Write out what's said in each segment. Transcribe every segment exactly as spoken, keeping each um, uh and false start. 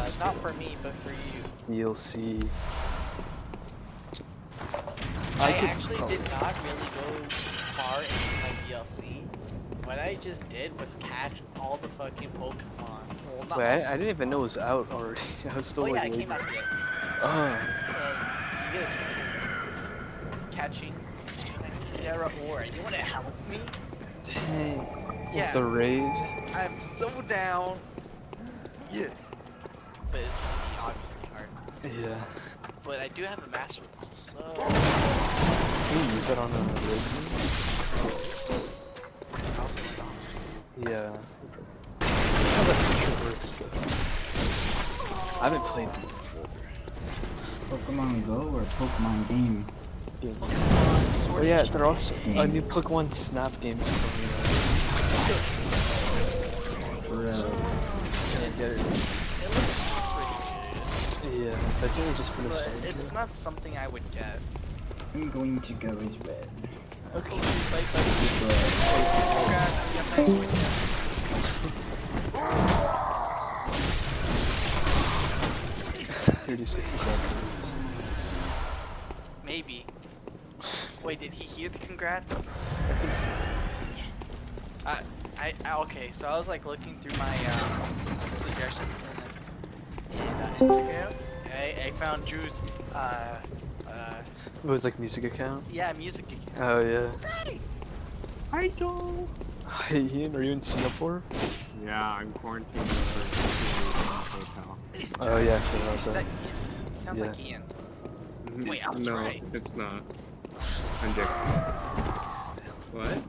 Uh, not for me, but for you. D L C. I, I could actually probably... did not really go far into my D L C. What I just did was catch all the fucking Pokemon. Well, not Wait, all I, I didn't even know it was out already. I was still Oh yeah, like it came waiting. out today. Oh. And you get a chance of catching Zeraora. You wanna help me? Dang. Yeah. With the raid? I'm so down. Yes. But it's gonna be obviously hard. Yeah. But I do have a Master Ball, so... Can you use that on a raid? I'll take it off. Yeah. How that feature works though. I haven't played them in forever. Pokemon Go or Pokemon Game? Game. Pokemon Sword Oh yeah, and they're also Game. a new Pokemon Snap games coming Bro. out. Can't get it. It looks pretty good. Yeah, that's really just for But nostalgia. it's not something I would get. I'm going to go as red. Okay. Like, like, congrats, you have nice win. thirty-six congrats. Maybe. Wait, did he hear the congrats? I think so. I, I, I, okay, so I was like looking through my um, suggestions and, and uh, Instagram. I, I found Drew's, uh, uh, It was like music account? yeah, music account. Oh yeah. Hey! Hi, Joel. Hey Ian, are you in Singapore? Yeah, I'm quarantined for two weeks in a hotel. Oh yeah, I forgot Is about that that. Ian? Sounds Yeah. like Ian. Mhm. Wait, I was no, right. it's not. I'm Dick. What?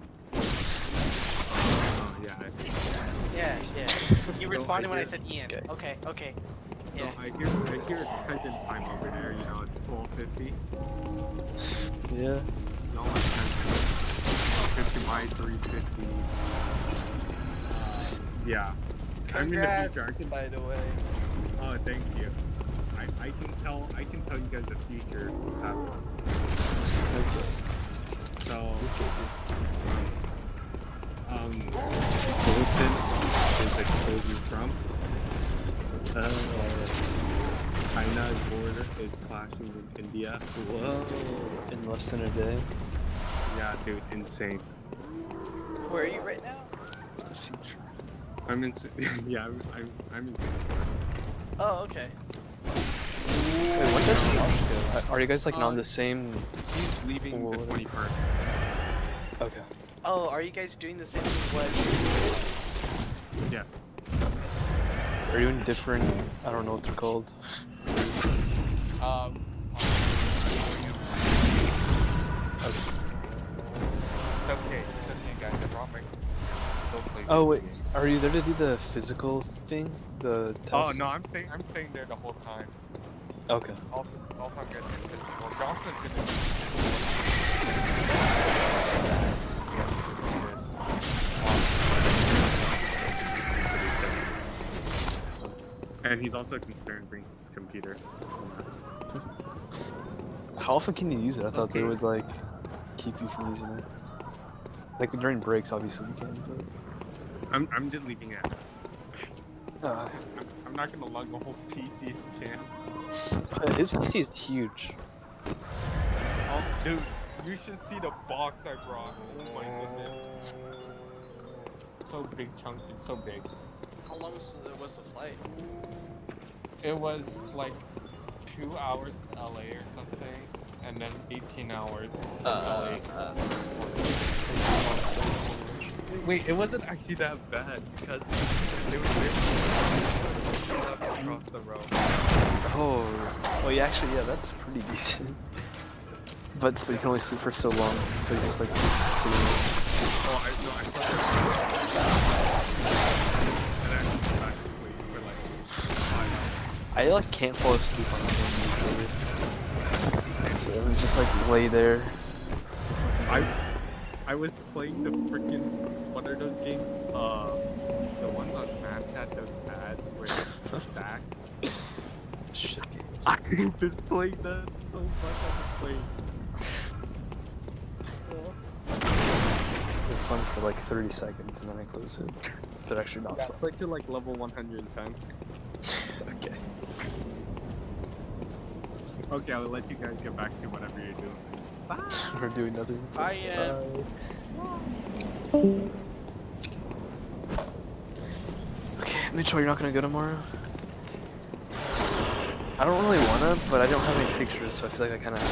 Oh, yeah. I, Yeah, yeah. You No, responded I when I did. said Ian. Okay. Okay, okay. no, Yeah. I hear, I hear check-in time over there, you know, it's twelve fifty. Yeah. No, like twelve fifty by three fifty. Yeah. I'm in the Congrats, future. I can, by the way. oh, thank you. I, I can tell, I can tell you guys the future. Happened. Okay. So, Okay. um, Bolton is exposing Trump. Uh, China's border is clashing with India. Whoa. In less than a day. Yeah, dude, insane. Where are you right now? The future. I'm in. Yeah, I'm. I'm, I'm in. Oh, okay. Wait, when does Josh go? Are you guys like not on Um, the same? He's leaving Whoa. the twenty-first. Okay. Oh, are you guys doing the same thing as Yes. Are you in different? I don't know what they're called. Um, Okay. it's okay, it's okay, guys. I brought my. Go play Oh video wait, games. are you there to do the physical thing? The test? Oh no, I'm staying. I'm staying there the whole time. Okay. Also, also I'm getting it physical. Johnson's gonna. And he's also concerned bringing his computer. How often can you use it? I thought they Okay. would like keep you from using it. Like during breaks, obviously you can, but. I'm. I'm just leaving it. Uh, I'm, I'm not gonna lug the whole P C if you can. his P C is huge. Oh, dude, you should see the box I brought. Oh my goodness. So big chunk. It's so big. How long was the, was the flight? It was like two hours to L A or something, and then eighteen hours to Uh, L A. uh, Wait, it wasn't actually that bad because they were there across the road. oh, well, yeah, actually, yeah, that's pretty decent. But so you can only sleep for so long until you just like sleep. Oh, I no, I slept there. And then I went back to sleep for like five hours. I like can't fall asleep on the plane usually. So I would just like lay there. I I was playing the freaking what are those games? Uh, the ones on Snapchat, those ads where it's stacked. Shit game. I've been playing that so much on the plane. They're fun for like thirty seconds and then I close it. They're actually not Yeah, fun. click to like level one hundred ten. Okay. Okay, I'll let you guys get back to whatever you're doing. Bye. We're doing nothing. Bye, Ian. Okay, Mitchell, you're not gonna go tomorrow? I don't really wanna, but I don't have any pictures, so I feel like I kinda have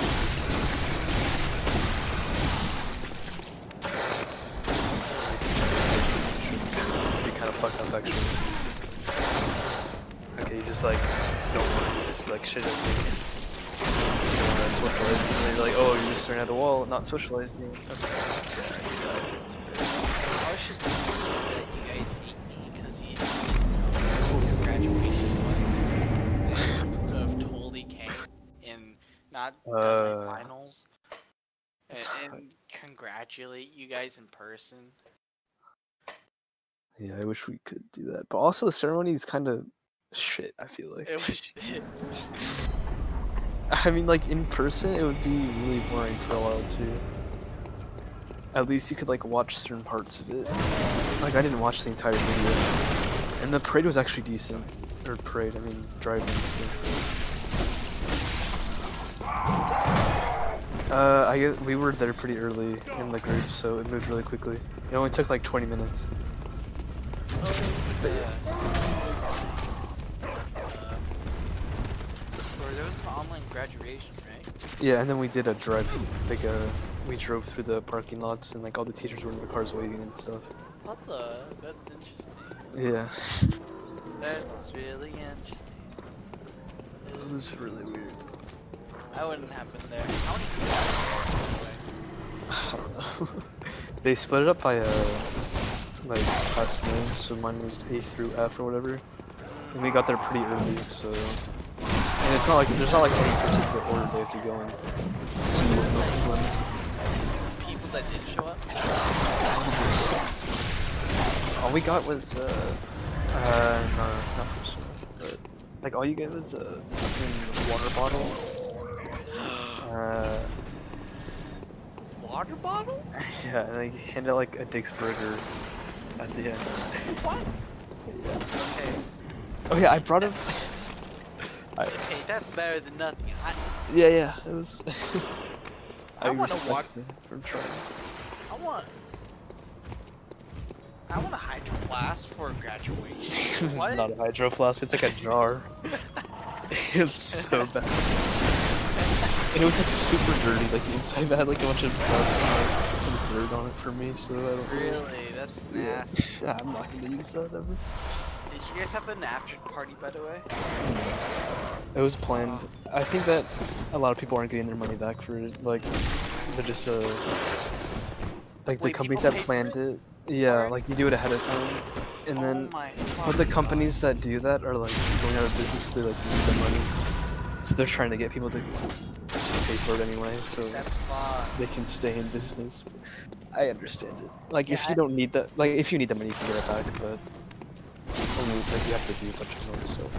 to. Be kind of fucked up, actually. Okay, you just like, don't want to just like shit at me. You don't want to socialize, and then you're like, oh, you're just staring at a wall, not socializing. Okay. Yeah, you got it. That's embarrassing. I was just thinking that you guys hate me because you didn't tell me your graduation was. I would have totally came and not done my Uh. finals. And, and congratulate you guys in person. Yeah, I wish we could do that. But also, the ceremony is kind of shit, I feel like. It was shit. I mean, like, in person, it would be really boring for a while, too. At least you could, like, watch certain parts of it. Like, I didn't watch the entire video. And the parade was actually decent. Or parade, I mean, driving. Uh, I guess we were there pretty early in the group, so it moved really quickly. It only took, like, twenty minutes. But yeah. Or there was an online graduation, right? Yeah, and then we did a drive, like, uh, we drove through the parking lots, and, like, all the teachers were in their cars waiting and stuff. What the? That's interesting. Yeah. That's really interesting. It was really weird. I wouldn't have been there. How many people were there, I don't know. They split it up by, uh, like, class names, so mine was A through F or whatever. And we got there pretty early, so... And it's not like, there's not like any particular order they have to go in. So you won't know which ones. people that did show up? All we got was, uh... Uh, no, not personally, but... Like, all you get was a fucking water bottle. Uh... Water bottle? Yeah, and they handed like a Dick's Burger at the end. What? Yeah. Okay. Oh yeah, I brought him. I, Okay, that's better than nothing. I, yeah, yeah, it was. I wanna respect walk- him for trying. I want. I want a hydro flask for graduation. It's What? not a hydro flask, it's like a jar. It's so bad. And it was like super dirty, like the inside of it had like a bunch of dust and like some dirt on it for me, so I don't Really? That's Yeah. nasty. I'm not gonna use that ever. Did you guys have an after party, by the way? It was planned. I think that a lot of people aren't getting their money back for it. Like, they're just, uh... Like, the Wait, companies people that pay for planned it? it, yeah, Alright. like, you do it ahead of time. And then, oh my but the fucking companies that do that are, like, going out of business, so they, like, need the money. So they're trying to get people to just pay for it anyway, so God. That's fun. they can stay in business. I understand it. Like, if Yeah, you I- don't need that, like, if you need the money, you can get it back, but... Only, like, you have to do a bunch of other stuff.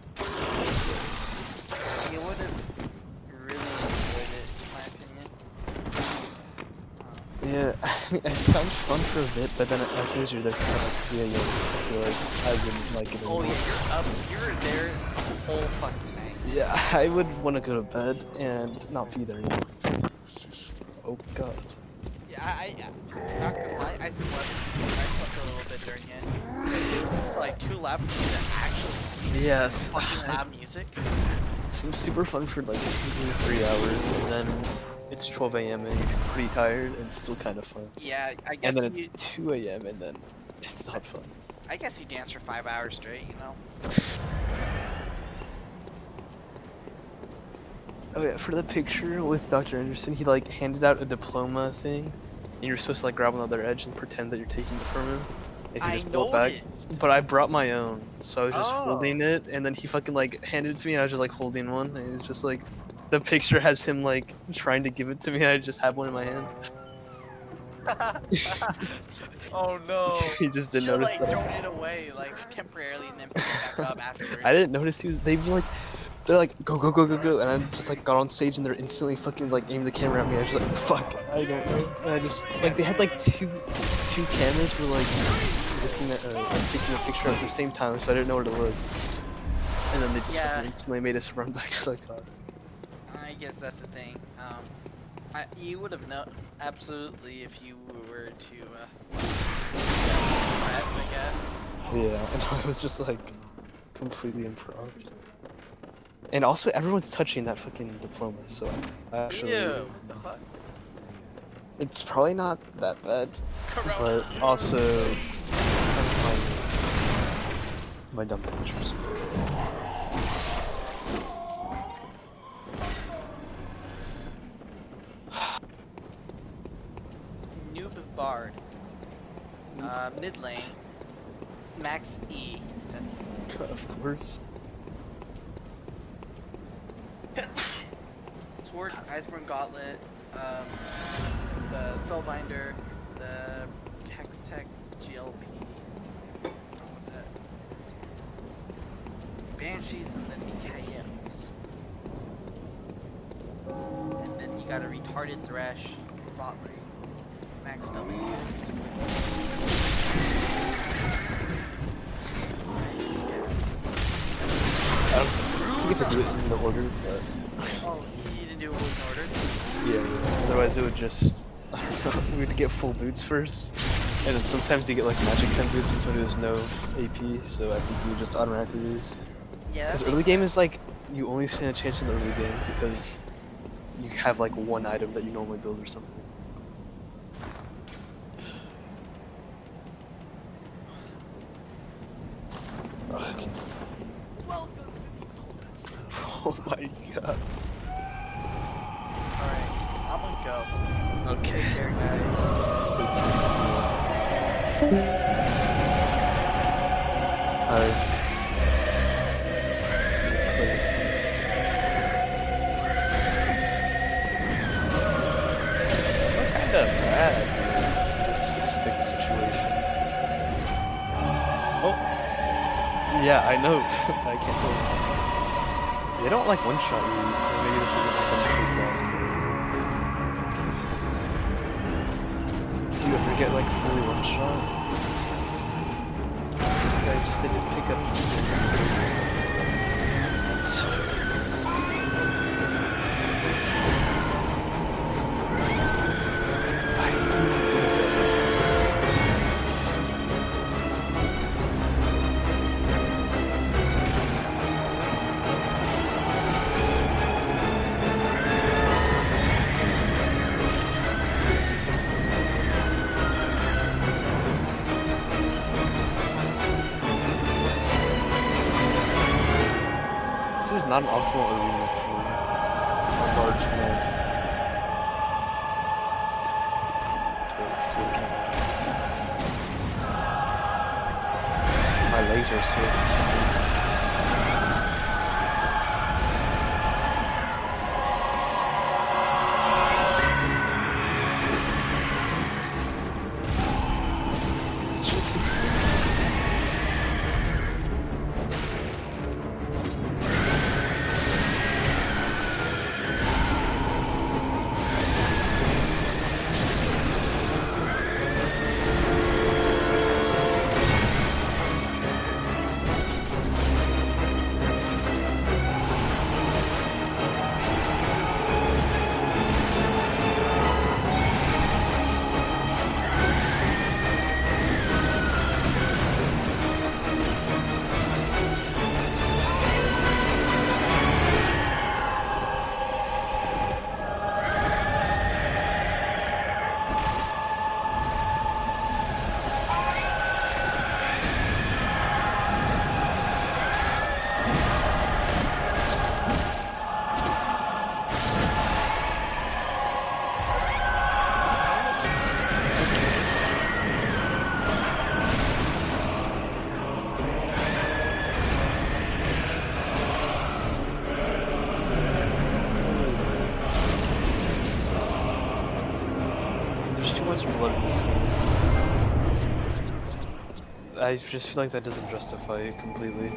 You would have really enjoyed it, in my opinion. Yeah, it sounds fun for a bit, but then as soon as you're there for like three A M, I feel like I wouldn't like it Oh anymore. yeah, you're up. You're there the whole fucking night. Yeah, I would want to go to bed and not be there anymore. Oh god. Yeah, I, I, not gonna lie, I slept. I slept a little bit during it. There was just, like two left for me to actually see Yes. fucking loud music. It's super fun for like two or three hours, and then it's twelve A M and you're pretty tired, and it's still kind of fun. Yeah, I guess And then you, it's two A M and then it's not fun. I guess you dance for five hours straight, you know. Oh yeah, for the picture with Doctor Anderson, he like handed out a diploma thing, and you're supposed to like grab on the other edge and pretend that you're taking it from him. If you I just pull it back. noticed. But I brought my own, so I was just Oh. holding it, and then he fucking like handed it to me, and I was just like holding one, and it's just like, the picture has him like trying to give it to me, and I just have one in my hand. Oh no. He just didn't You notice like that. thrown it away like temporarily and then picked it back up afterwards. I didn't notice he was. They were like, they're like, go go go go go, and I just like got on stage, and they're instantly fucking like aimed the camera at me. I was just like, fuck, I don't know. And I just like they had like two two cameras were like looking at uh, like, taking a picture at the same time, so I didn't know where to look. And then they just Yeah. fucking instantly made us run back to the car. guess that's the thing. Um, I, you would have known absolutely if you were to, uh, prep, I guess. Yeah, and I was just like completely improved. And also, everyone's touching that fucking diploma, so I actually, Ew, what the fuck? it's probably not that bad, Corona. but also, I'm fine with my dumb pictures. Noob Bard. Uh, mid lane. Max E. That's Of course. Sword, Iceborne Gauntlet, um, the Spellbinder, the Hextech G L P, I don't know what that is. Banshees, and then the Cayettes. And then you got a retarded Thresh, bot lane, Max W. I don't think if I do it in the order, but Oh, you didn't do it in order? yeah, otherwise it would just, I don't know, we'd get full boots first, and then sometimes you get like magic ten boots, and so there's no A P, so I think you would just automatically lose. Yeah, Because that early makes game sense. is like, you only stand a chance in the early game because you have like one item that you normally build or something. Okay. Welcome. Oh my god. Alright, I'm gonna go. Okay. Take care, guys. Take care. Alright. Kinda bad in this specific situation. Oh. Yeah, I know. I can't tell what's happening. They don't like one-shot you, or maybe this isn't like a big boss thing. Do you ever get like fully one-shot? This guy just did his pickup. So I do not go to bed. This is not an optimal arena for a large man. Because the camera doesn't. My legs are sore for some reason. It's just. There's too much blood in this game. I just feel like that doesn't justify it completely.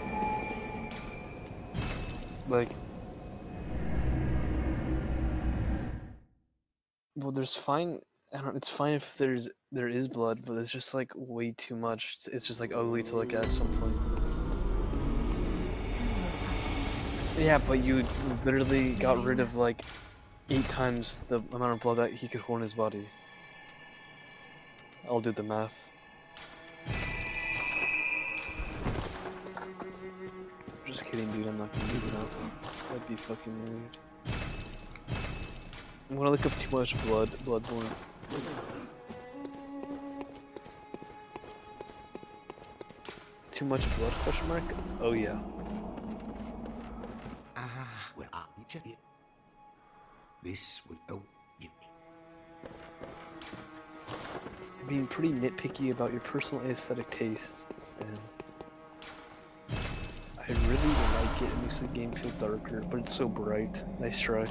Like, well, there's fine. I don't, it's fine if there's there is blood, but it's just like way too much. It's, it's just like ugly to look at at some point. Yeah, but you literally got rid of like eight times the amount of blood that he could hold in his body. I'll do the math. Just kidding, dude. I'm not gonna do the math. That'd be fucking weird. I'm gonna look up too much blood. Bloodborne. Too much blood? Question mark? Oh yeah. Ah, well, I'll check it. This would oh, you. I'm being pretty nitpicky about your personal aesthetic tastes, Dan. I really like it. It makes the game feel darker, but it's so bright. Nice try.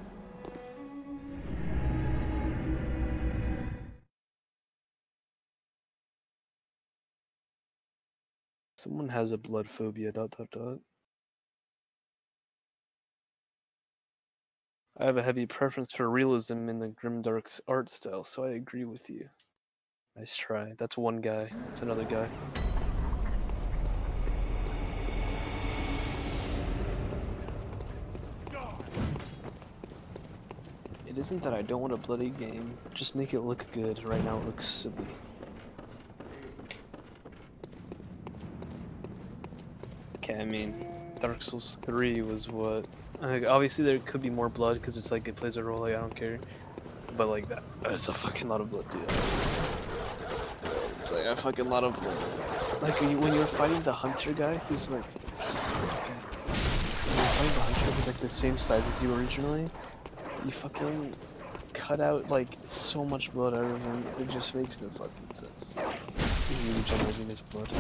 Someone has a blood phobia. Dot dot dot. I have a heavy preference for realism in the grimdark's art style, so I agree with you. Nice try. That's one guy. That's another guy. It isn't that I don't want a bloody game, just make it look good. Right now it looks silly. Okay, I mean, Dark Souls three was what? Like, obviously there could be more blood because it's like it plays a role, like I don't care. But like that, that's a fucking lot of blood, dude. It's like a fucking lot of blood. Like when, you, when you're fighting the hunter guy, who's like, okay, when you're fighting the hunter who's like the same size as you originally, you fucking cut out like so much blood out of him. It just makes no fucking sense. He's regenerating his blood.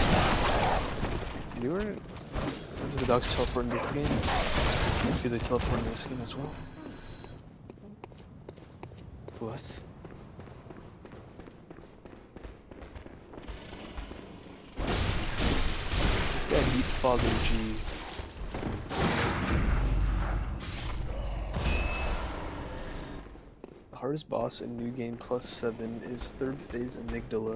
You were. Do the dogs teleport in this game? Do they teleport in this game as well? What? This guy beat Father G. The hardest boss in New Game Plus seven is third phase Amygdala.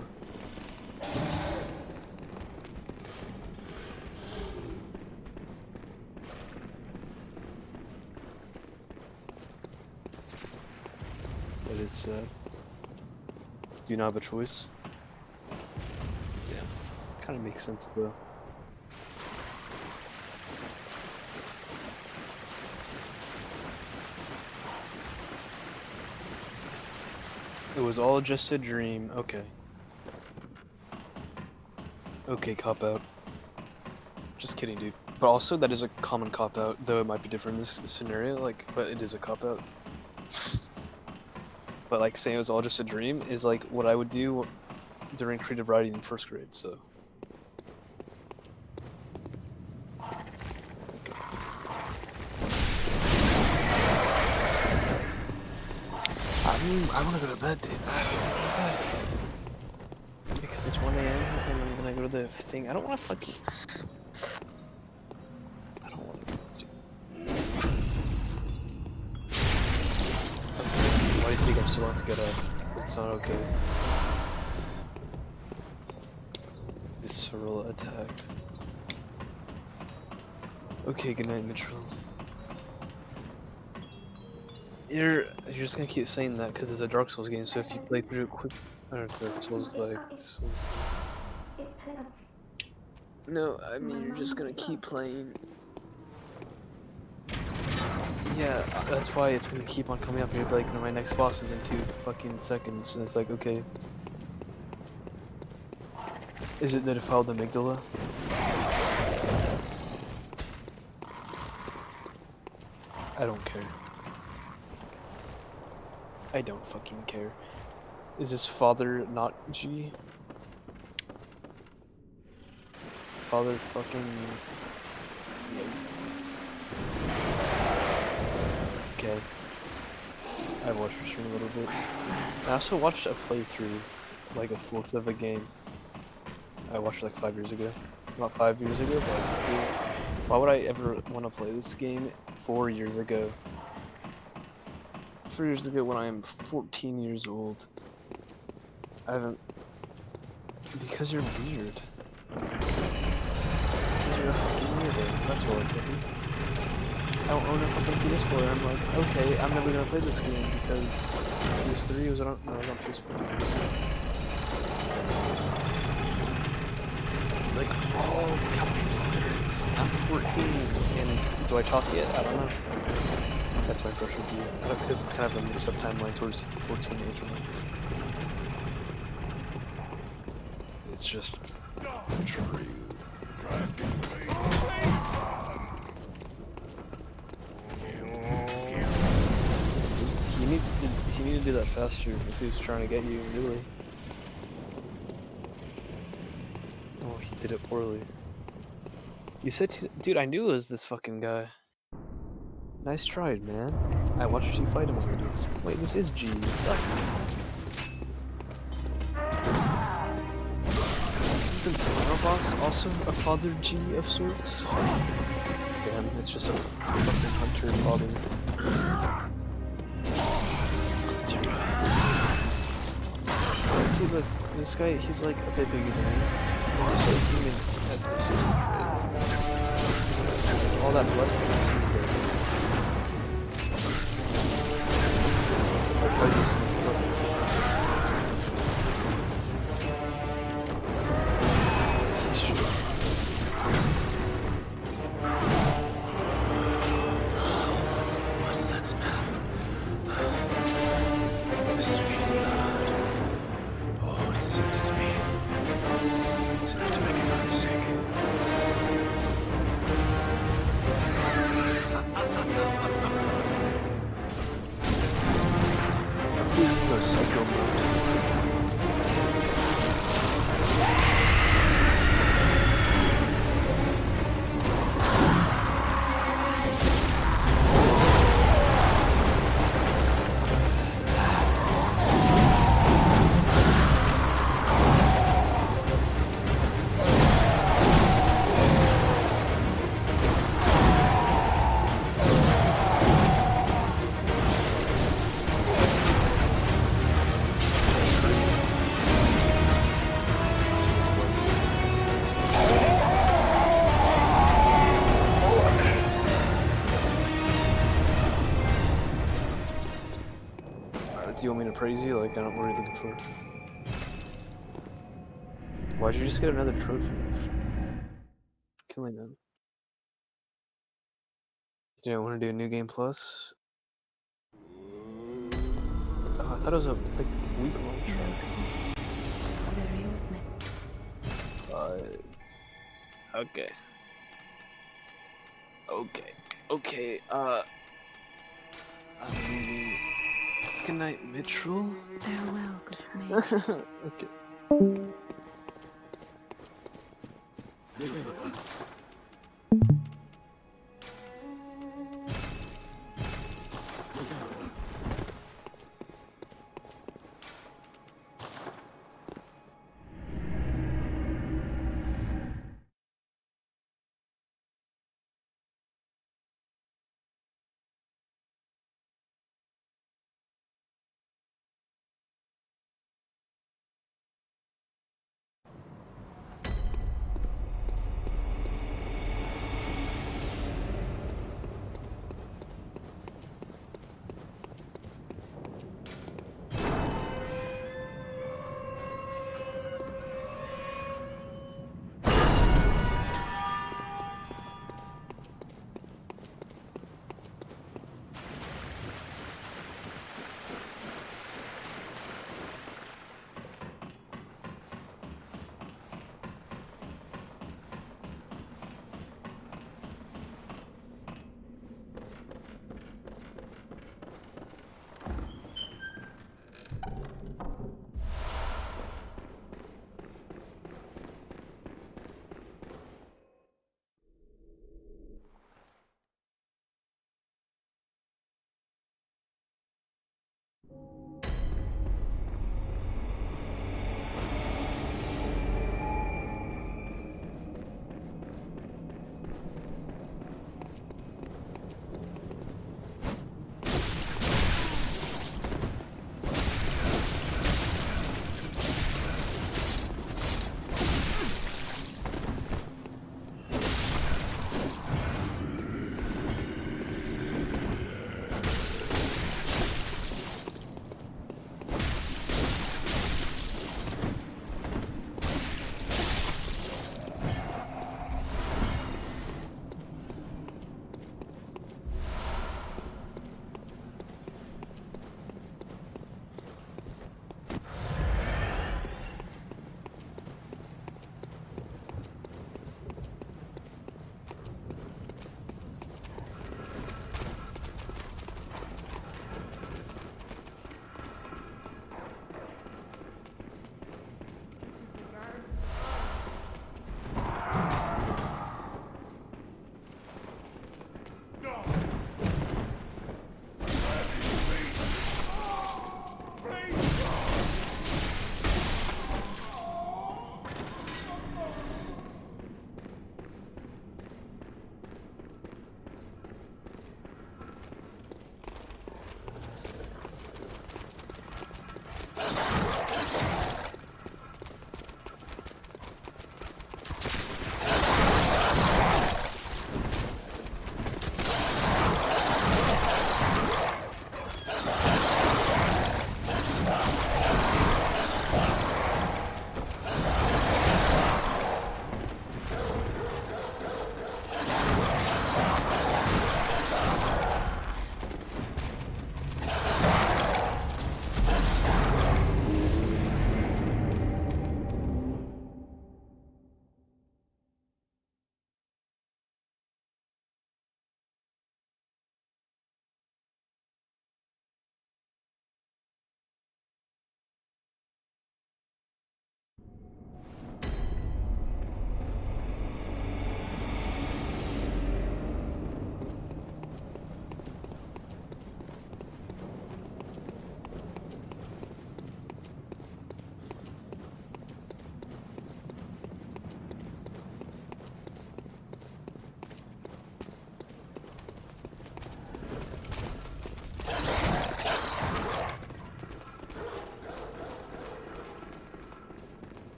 That is sad. Do you not have a choice? Yeah. Kinda makes sense though. It was all just a dream. Okay. Okay, cop out. Just kidding, dude. But also, that is a common cop out, though it might be different in this scenario. Like, but it is a cop out. But like saying it was all just a dream is like what I would do during creative writing in first grade. So. Okay. I'm, I want to go to bed, dude. I don't want to go to bed. Because it's one A M and I'm gonna go to the thing. I don't want to fucking. I don't want to. Why do you take up so long to get up? It's not okay. Visceral attacked. Okay, good night, Mitchell. You're you're just gonna keep saying that because it's a Dark Souls game. So if you play through it quick, or Dark Souls like Souls. No, I mean you're just gonna keep playing. Yeah, that's why it's gonna keep on coming up. And you'll be like, no, my next boss is in two fucking seconds, and it's like, okay. Is it the defiled amygdala? I don't care. I don't fucking care. Is this father not G? Father fucking... Okay. I watched your stream a little bit. I also watched a playthrough, like a fourth of a game. I watched like five years ago. Not five years ago, but like a fourth. Why would I ever want to play this game four years ago? Four years ago when I am fourteen years old. I haven't... Because you're weird. Because you're a fucking weirdo. That's what I think. I don't own a fucking P S four. I'm like, okay, I'm never gonna play this game because P S three was on. No, it was on P S four. Like, oh, look how much blood there is. I'm fourteen, and do I talk yet? I don't know. That's my first review. Because it's kind of a mixed up timeline towards the fourteen age one. It's just true. He need to, he needed to do that faster if he was trying to get you, really. Oh, he did it poorly. You said, to, dude, I knew it was this fucking guy. Nice try, man. I watched you fight him already. Wait, this is G. What the fuck? Isn't the final boss also a father G of sorts? Damn, it's just a fucking hunter father. Dude. Yeah, see, look, this guy, he's like a bit bigger than me. He's so human at this stage, right? Like, all that blood he's instantly dead. Like, how is this so much blood? He's sure. What's that smell? Sweet blood. Oh, it seems to me. It's enough to make a man sick. No psycho mode. Do you want me to praise you? Like, I don't know what you're looking for. Why'd you just get another trophy for killing them? You don't want to do a new game plus? Oh, I thought it was a like week long track. Five. Okay. Okay. Okay. Uh. I'm leaving. Good night, Mitchell. Farewell, good mate. Okay.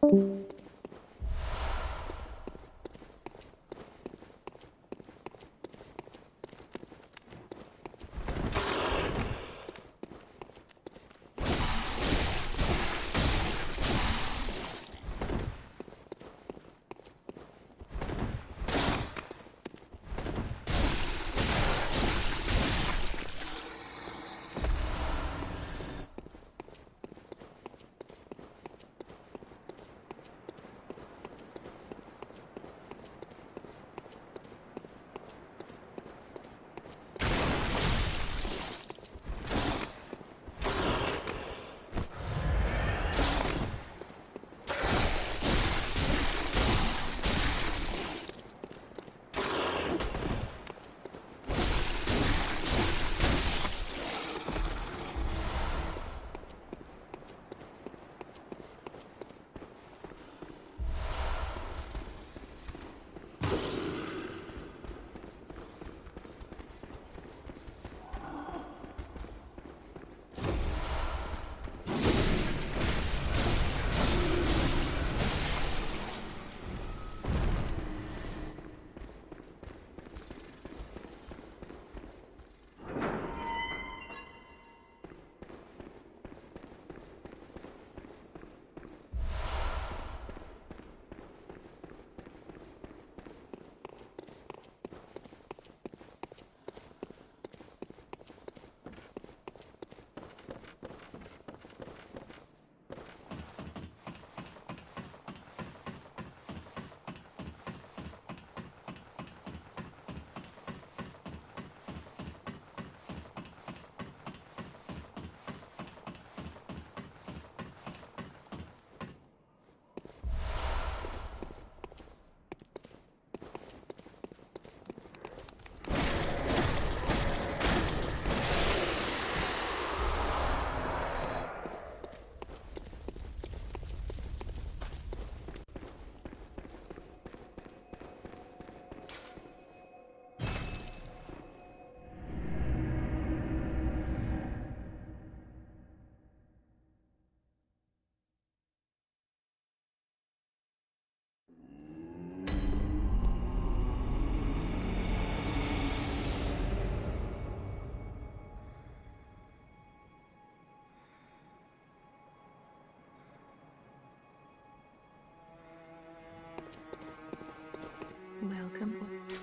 Welcome.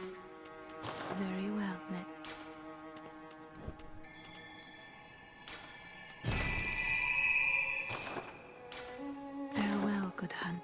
Very well, let. Farewell, good hun.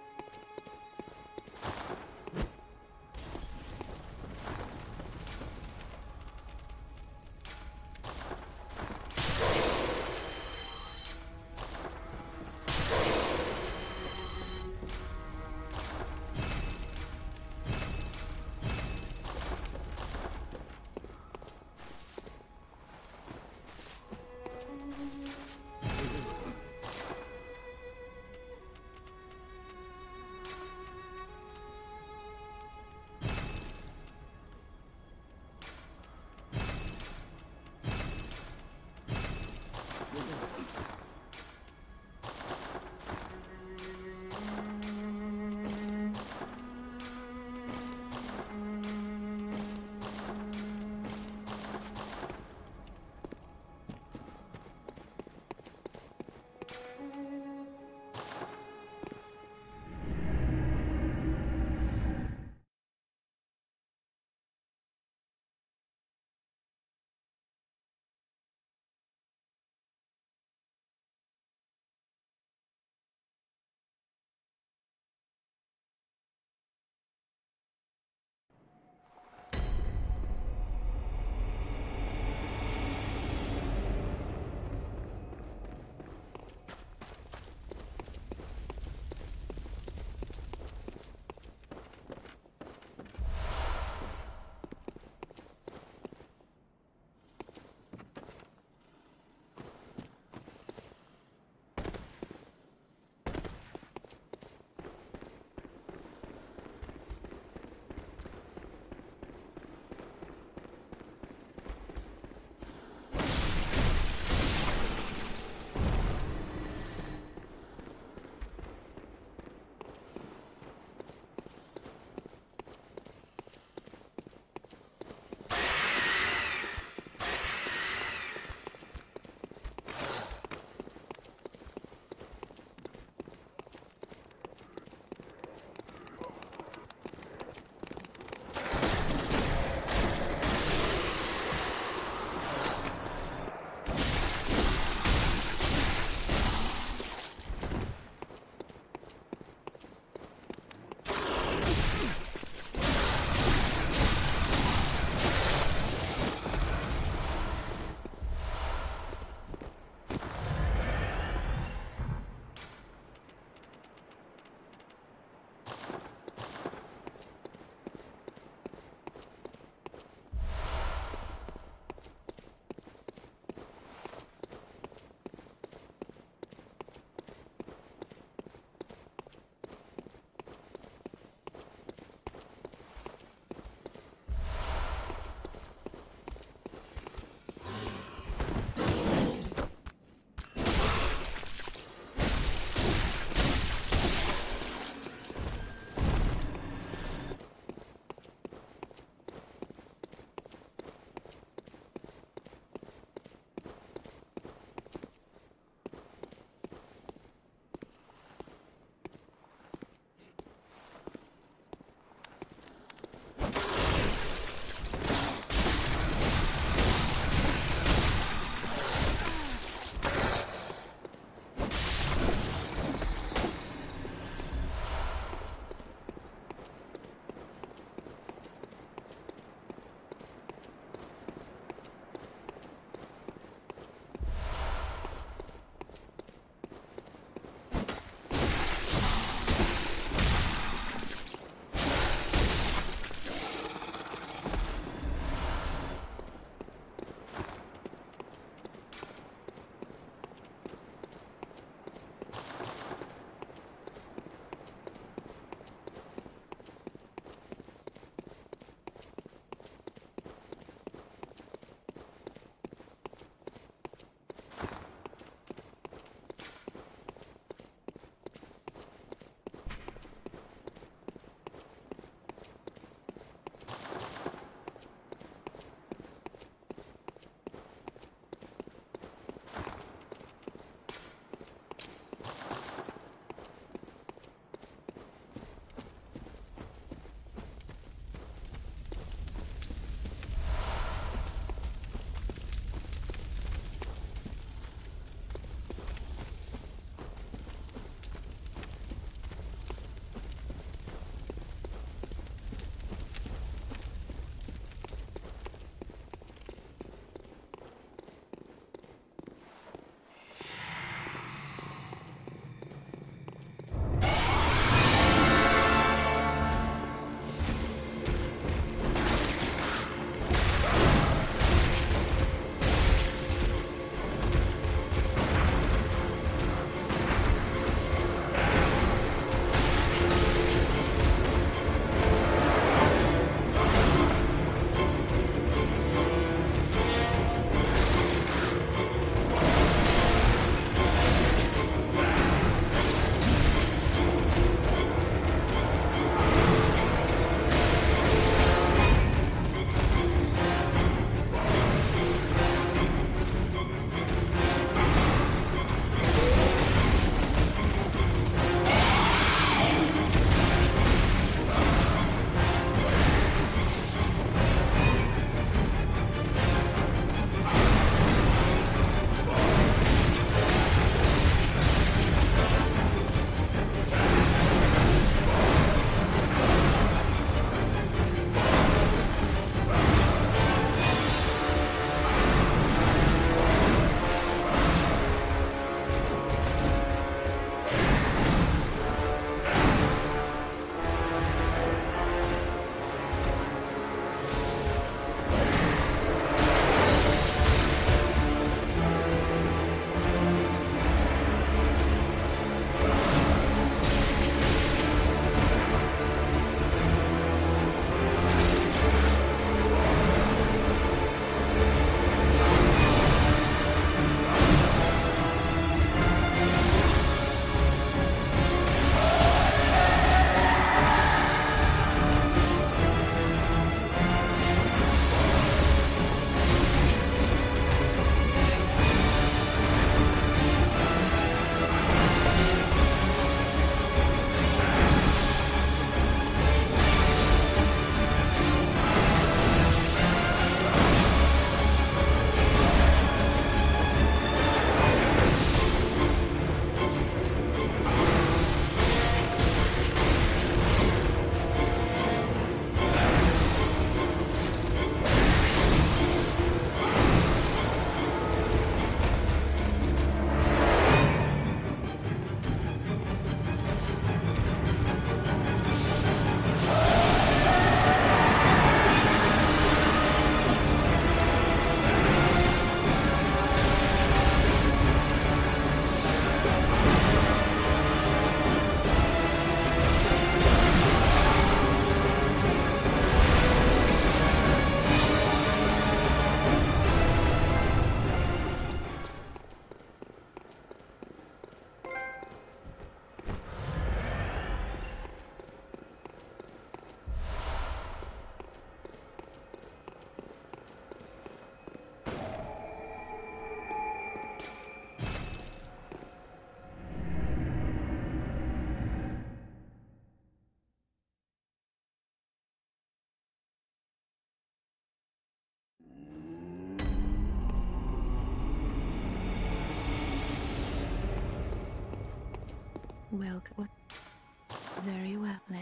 Welcome. What? Very well. Let.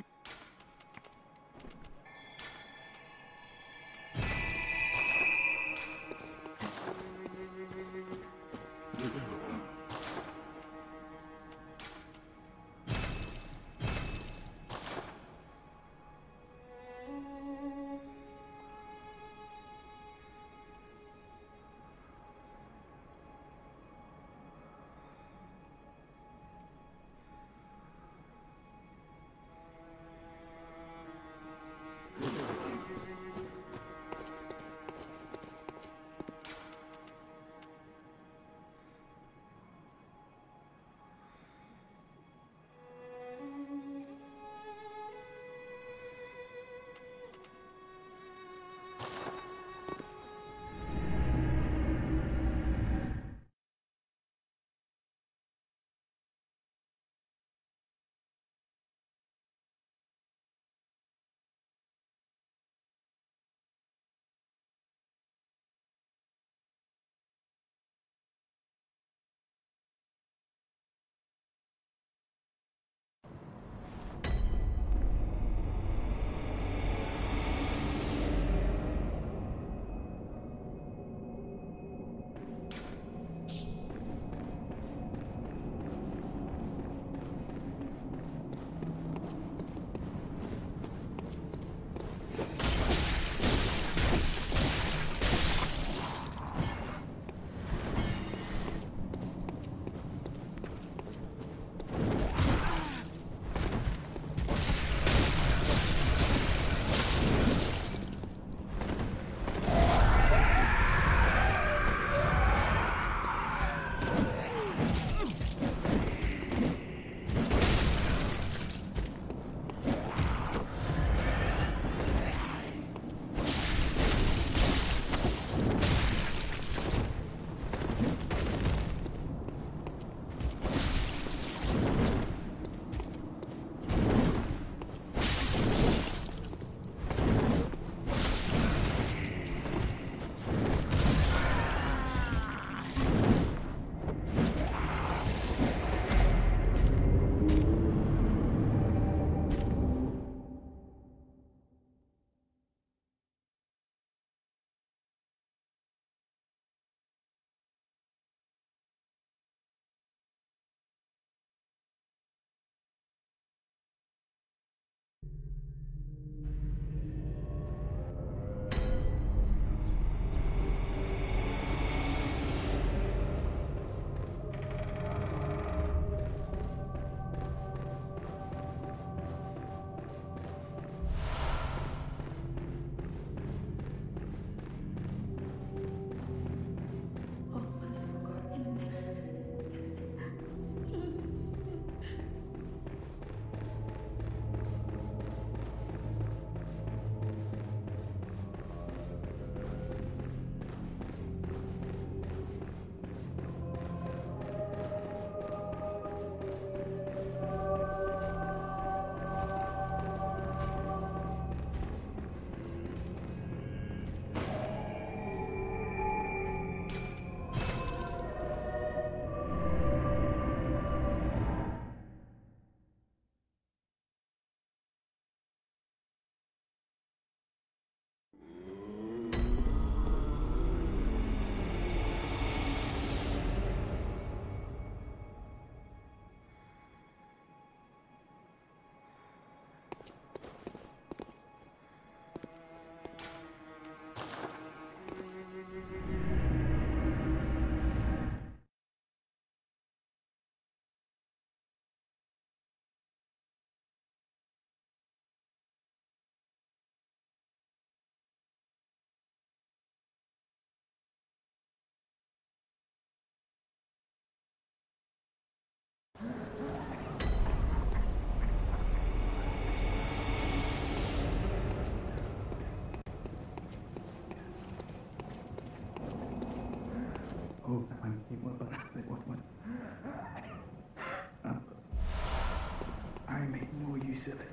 Oh, one, what, what, what, what? Uh, I made no use of it.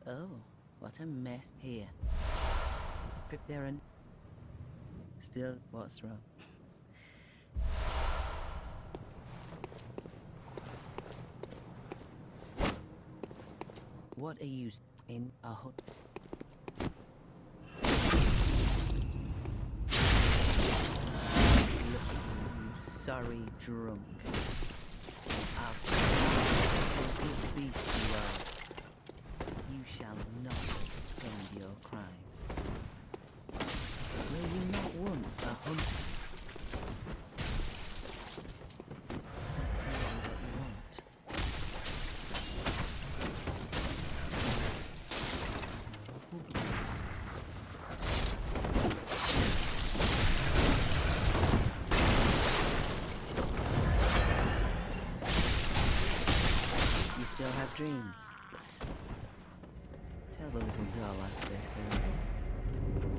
Oh, what a mess here. Prepare and... Still, what's wrong? What are you s- in a hut? Look at you, sorry drunk. I'll see you, good beast you are. You shall not extend your crimes. Were you not once a hunter? Let's see what you want. You still have dreams? Tell the little doll I said hello.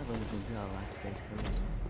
clever little doll, I said hello.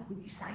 what you say?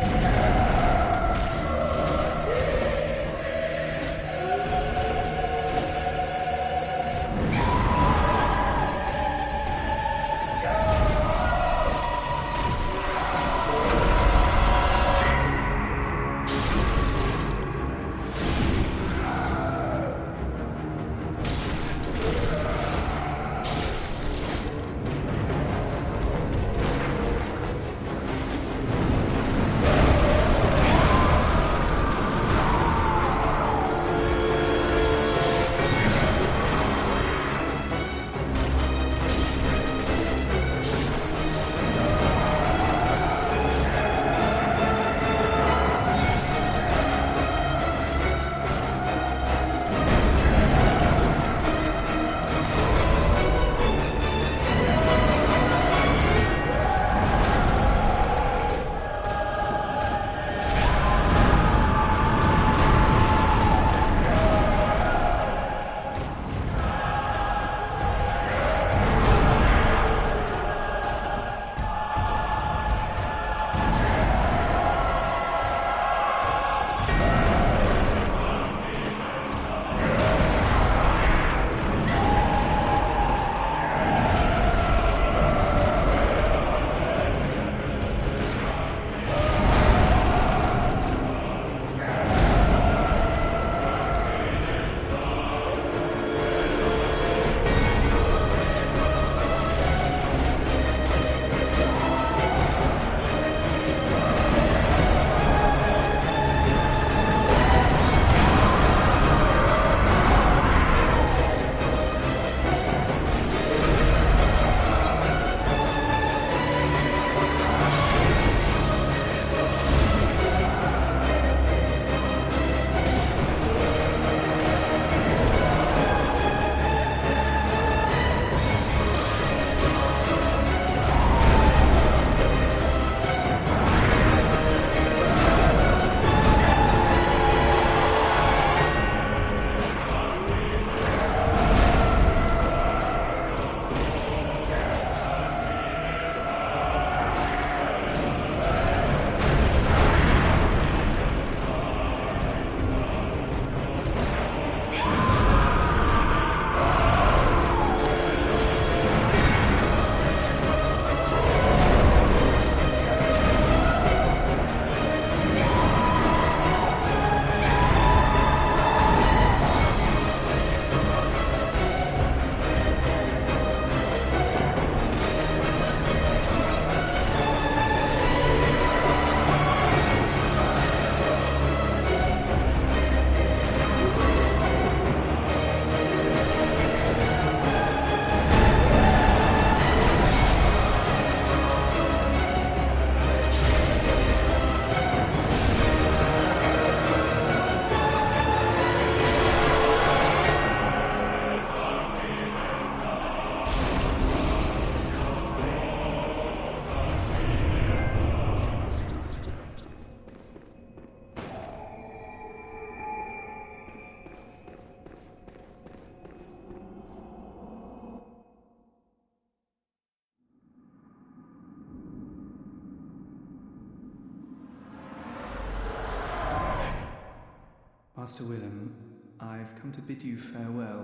Master Willem, I've come to bid you farewell.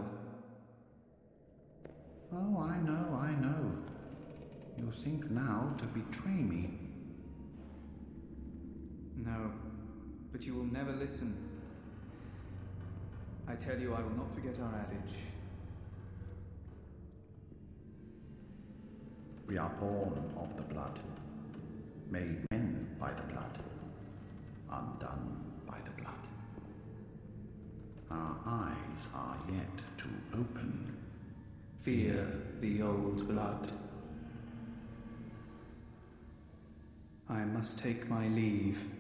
Oh, I know, I know. You think now to betray me. No, but you will never listen. I tell you, I will not forget our adage. We are born of the blood, made men by the blood, undone by the blood. Our eyes are yet to open. Fear the old blood. I must take my leave.